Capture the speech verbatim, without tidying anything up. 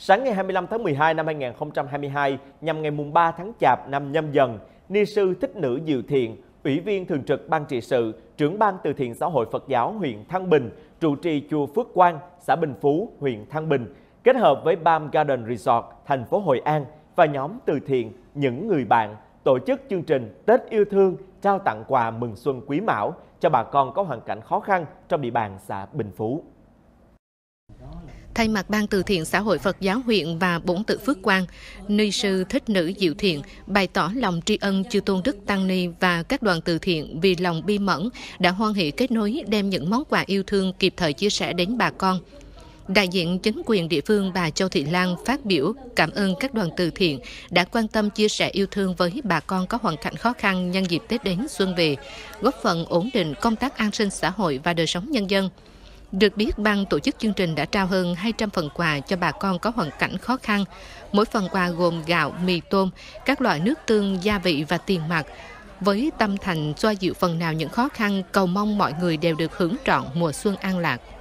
Sáng ngày hai mươi lăm tháng mười hai năm hai nghìn không trăm hai mươi hai, nhằm ngày mùng ba tháng Chạp năm Nhâm Dần, Ni sư Thích Nữ Diệu Thiện, Ủy viên Thường trực Ban Trị sự, Trưởng ban Từ thiện Xã hội Phật giáo huyện Thăng Bình, trụ trì chùa Phước Quang, xã Bình Phú, huyện Thăng Bình, kết hợp với Palm Garden Resort, thành phố Hội An và nhóm từ thiện Những Người Bạn tổ chức chương trình Tết Yêu Thương trao tặng quà mừng xuân Quý Mão cho bà con có hoàn cảnh khó khăn trong địa bàn xã Bình Phú. Thay mặt Ban Từ thiện Xã hội Phật giáo huyện và Bổn Tự Phước Quang, Ni sư Thích Nữ Diệu Thiện bày tỏ lòng tri ân chư tôn đức tăng ni và các đoàn từ thiện vì lòng bi mẫn đã hoan hỷ kết nối đem những món quà yêu thương kịp thời chia sẻ đến bà con. Đại diện chính quyền địa phương bà Châu Thị Lan phát biểu cảm ơn các đoàn từ thiện đã quan tâm chia sẻ yêu thương với bà con có hoàn cảnh khó khăn nhân dịp Tết đến xuân về, góp phần ổn định công tác an sinh xã hội và đời sống nhân dân. Được biết, ban tổ chức chương trình đã trao hơn hai trăm phần quà cho bà con có hoàn cảnh khó khăn. Mỗi phần quà gồm gạo, mì tôm, các loại nước tương, gia vị và tiền mặt. Với tâm thành xoa dịu phần nào những khó khăn, cầu mong mọi người đều được hưởng trọn mùa xuân an lạc.